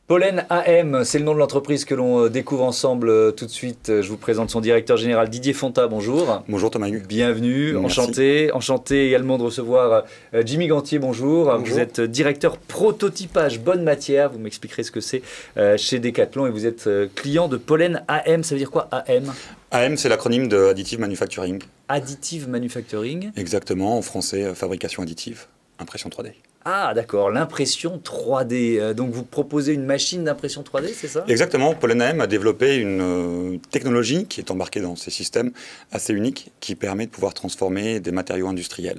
Pollen AM, c'est le nom de l'entreprise que l'on découvre ensemble tout de suite. Je vous présente son directeur général Didier Fonta, bonjour. Bonjour Thomas Hugues. Bienvenue, Merci. enchanté également de recevoir Jimmy Gantier, bonjour. Bonjour. Vous êtes directeur prototypage bonne matière, vous m'expliquerez ce que c'est chez Décathlon et vous êtes client de Pollen AM, ça veut dire quoi AM? AM, c'est l'acronyme de Additive Manufacturing. Additive Manufacturing. Exactement, en français, fabrication additive, impression 3D. Ah d'accord, l'impression 3D. Donc vous proposez une machine d'impression 3D, c'est ça? Exactement, Pollen AM a développé une technologie qui est embarquée dans ces systèmes assez unique qui permet de pouvoir transformer des matériaux industriels.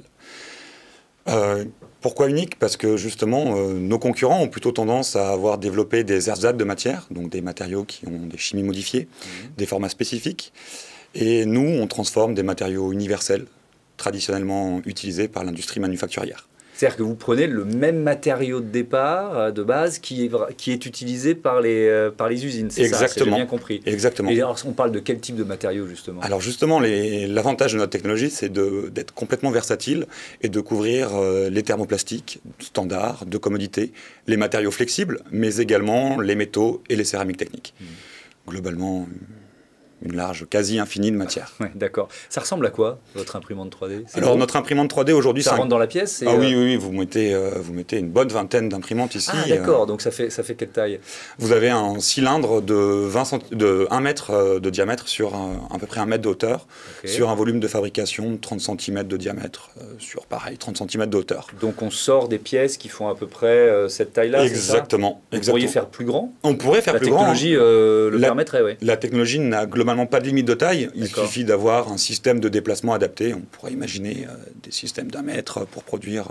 Pourquoi unique? Parce que justement, nos concurrents ont plutôt tendance à avoir développé des ersatz de matière, donc des matériaux qui ont des chimies modifiées, des formats spécifiques. Et nous, on transforme des matériaux universels, traditionnellement utilisés par l'industrie manufacturière. C'est-à-dire que vous prenez le même matériau de départ, de base, qui est utilisé par les usines. C'est ça, j'ai bien compris. Exactement. Et alors, on parle de quel type de matériaux, justement? Alors justement, l'avantage de notre technologie, c'est d'être complètement versatile et de couvrir les thermoplastiques standards, de commodité, les matériaux flexibles, mais également les métaux et les céramiques techniques. Globalement, une large, quasi infinie de matière. Ouais, d'accord. Ça ressemble à quoi, votre imprimante 3D? Alors, notre imprimante 3D aujourd'hui... Ça rentre dans la pièce? Ah oui, vous mettez une bonne vingtaine d'imprimantes ici. Ah d'accord, donc ça fait quelle taille? Vous avez un cylindre de 1 mètre de diamètre sur à peu près 1 mètre de hauteur, sur un volume de fabrication de 30 cm de diamètre, sur pareil, 30 cm de hauteur. Donc on sort des pièces qui font à peu près cette taille-là? Exactement. Vous pourriez faire plus grand? On pourrait faire plus grand. La technologie le permettrait, oui. La technologie n'a globalement pas de limite de taille, il suffit d'avoir un système de déplacement adapté. On pourrait imaginer des systèmes d'1 mètre pour produire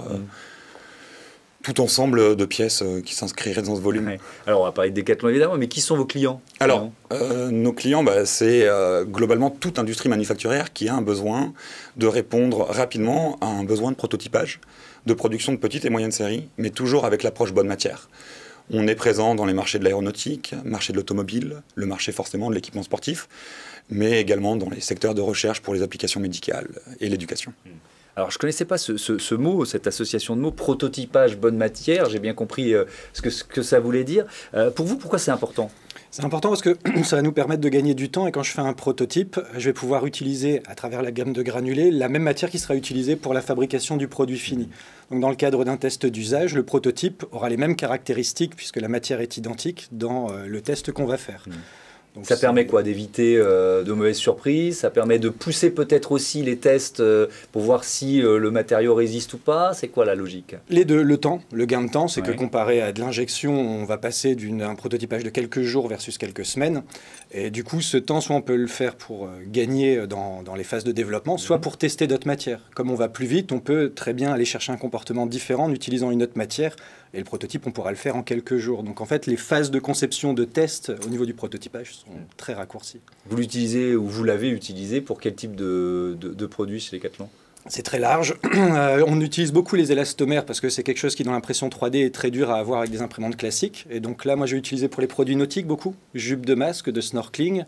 tout ensemble de pièces qui s'inscriraient dans ce volume. Ouais. Alors on va parler de Décathlon évidemment, mais qui sont vos clients? Alors, nos clients, c'est globalement toute industrie manufacturière qui a un besoin de répondre rapidement à un besoin de prototypage, de production de petites et moyennes séries, mais toujours avec l'approche bonne matière. On est présent dans les marchés de l'aéronautique, marché de l'automobile, le marché forcément de l'équipement sportif, mais également dans les secteurs de recherche pour les applications médicales et l'éducation. Alors, je ne connaissais pas ce mot, cette association de mots, prototypage bonne matière. J'ai bien compris ce que ça voulait dire. Pour vous, pourquoi c'est important? C'est important parce que ça va nous permettre de gagner du temps et quand je fais un prototype, je vais pouvoir utiliser à travers la gamme de granulés la même matière qui sera utilisée pour la fabrication du produit fini. Donc dans le cadre d'un test d'usage, le prototype aura les mêmes caractéristiques puisque la matière est identique dans le test qu'on va faire. Donc ça permet quoi? D'éviter de mauvaises surprises? Ça permet de pousser peut-être aussi les tests pour voir si le matériau résiste ou pas? C'est quoi la logique? Les deux, le temps, le gain de temps, c'est que comparé à de l'injection, on va passer d'un prototypage de quelques jours versus quelques semaines. Et du coup, ce temps, soit on peut le faire pour gagner dans les phases de développement, soit pour tester d'autres matières. Comme on va plus vite, on peut très bien aller chercher un comportement différent en utilisant une autre matière. Et le prototype, on pourra le faire en quelques jours. Donc en fait, les phases de conception de test au niveau du prototypage sont très raccourcies. Vous l'utilisez ou vous l'avez utilisé pour quel type de produit chez Décathlon? C'est très large. On utilise beaucoup les élastomères parce que c'est quelque chose qui, dans l'impression 3D, est très dur à avoir avec des imprimantes classiques. Et donc là, moi, j'ai utilisé pour les produits nautiques beaucoup. Jupes de masque, de snorkeling,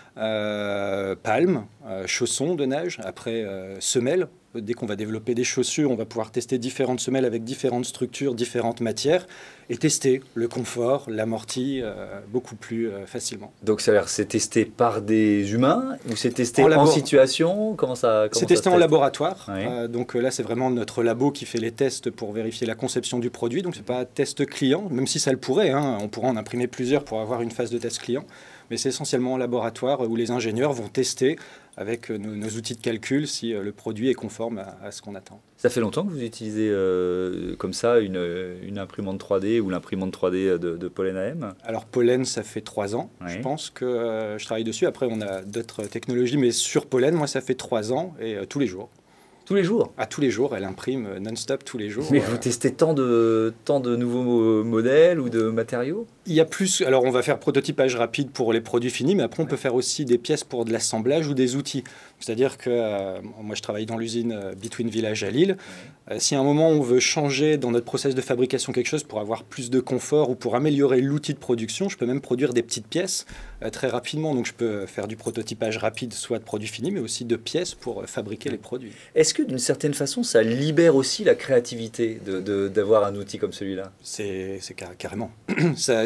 palmes, chaussons de nage, après semelles. Dès qu'on va développer des chaussures, on va pouvoir tester différentes semelles avec différentes structures, différentes matières et tester le confort, l'amorti beaucoup plus facilement. Donc c'est testé par des humains ou c'est testé en situation? C'est testé en laboratoire. Donc là, c'est vraiment notre labo qui fait les tests pour vérifier la conception du produit. Donc ce n'est pas un test client, même si ça le pourrait. On pourrait en imprimer plusieurs pour avoir une phase de test client. Mais c'est essentiellement en laboratoire où les ingénieurs vont tester avec nos outils de calcul si le produit est conforme à ce qu'on attend. Ça fait longtemps que vous utilisez comme ça une imprimante 3D ou l'imprimante 3D de Pollen AM? Alors Pollen, ça fait 3 ans. Je pense que je travaille dessus. Après, on a d'autres technologies, mais sur Pollen, moi, ça fait 3 ans et tous les jours. Tous les jours? Ah, tous les jours, elle imprime non-stop tous les jours. Mais vous testez tant de nouveaux modèles ou de matériaux? Il y a plus, alors on va faire prototypage rapide pour les produits finis, mais après on peut faire aussi des pièces pour de l'assemblage ou des outils. C'est-à-dire que moi je travaille dans l'usine Between Village à Lille. Si à un moment on veut changer dans notre process de fabrication quelque chose pour avoir plus de confort ou pour améliorer l'outil de production, je peux même produire des petites pièces très rapidement. Donc je peux faire du prototypage rapide, soit de produits finis, mais aussi de pièces pour fabriquer les produits. Est-ce que d'une certaine façon ça libère aussi la créativité d'avoir un outil comme celui-là? C'est carrément. Ça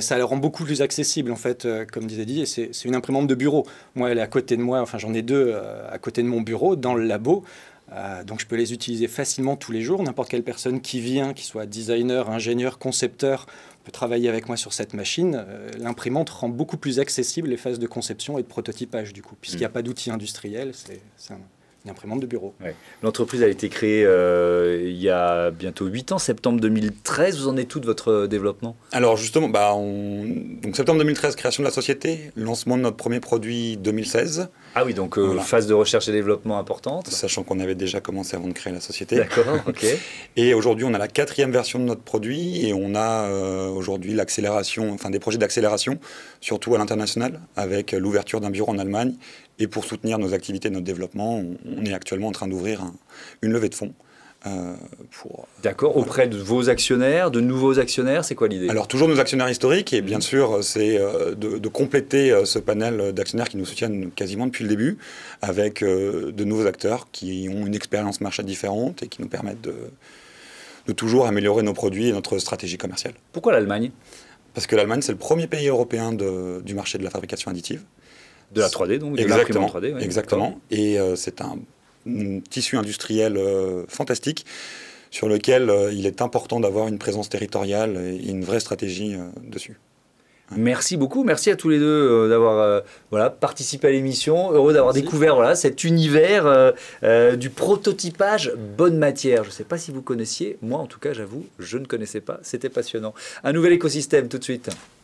ça le rend beaucoup plus accessible, en fait, comme disait Didier. C'est une imprimante de bureau. Moi, elle est à côté de moi, enfin, j'en ai deux à côté de mon bureau, dans le labo. Donc, je peux les utiliser facilement tous les jours. N'importe quelle personne qui vient, qui soit designer, ingénieur, concepteur, peut travailler avec moi sur cette machine. L'imprimante rend beaucoup plus accessible les phases de conception et de prototypage, du coup, puisqu'il n'y a pas d'outils industriels. C'est une imprimante de bureau. Ouais. L'entreprise a été créée il y a bientôt 8 ans, septembre 2013. Vous en êtes tout de votre développement? Alors justement, donc septembre 2013, création de la société, lancement de notre premier produit 2016. Ah oui, donc voilà. phase de recherche et développement importante. Sachant qu'on avait déjà commencé avant de créer la société. D'accord, ok. Et aujourd'hui, on a la 4e version de notre produit et on a aujourd'hui l'accélération, enfin des projets d'accélération, surtout à l'international, avec l'ouverture d'un bureau en Allemagne. Et pour soutenir nos activités, notre développement, on est actuellement en train d'ouvrir une levée de fonds. D'accord, voilà. Auprès de vos actionnaires, de nouveaux actionnaires, c'est quoi l'idée? Alors toujours nos actionnaires historiques, et bien sûr c'est de compléter ce panel d'actionnaires qui nous soutiennent quasiment depuis le début, avec de nouveaux acteurs qui ont une expérience marché différente et qui nous permettent de toujours améliorer nos produits et notre stratégie commerciale. Pourquoi l'Allemagne? Parce que l'Allemagne, c'est le premier pays européen du marché de la fabrication additive. De la 3D, donc, exactement, de l'imprimante 3D. Ouais, exactement. Et c'est un tissu industriel fantastique sur lequel il est important d'avoir une présence territoriale et une vraie stratégie dessus. Merci beaucoup, merci à tous les deux d'avoir participé à l'émission. Heureux d'avoir découvert cet univers du prototypage bonne matière. Je ne sais pas si vous connaissiez, moi en tout cas j'avoue, je ne connaissais pas, c'était passionnant. Un nouvel écosystème tout de suite.